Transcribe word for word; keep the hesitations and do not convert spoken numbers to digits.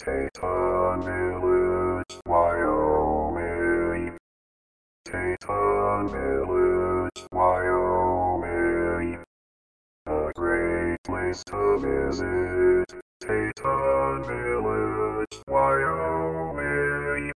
Teton Village, Wyoming. Teton Village, Wyoming. A great place to visit.